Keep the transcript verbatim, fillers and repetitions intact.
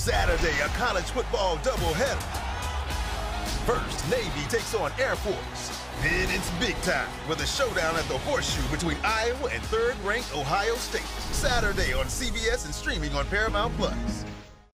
Saturday, a college football doubleheader. First, Navy takes on Air Force. Then it's big time with a showdown at the Horseshoe between Iowa and third-ranked Ohio State. Saturday on C B S and streaming on Paramount Plus.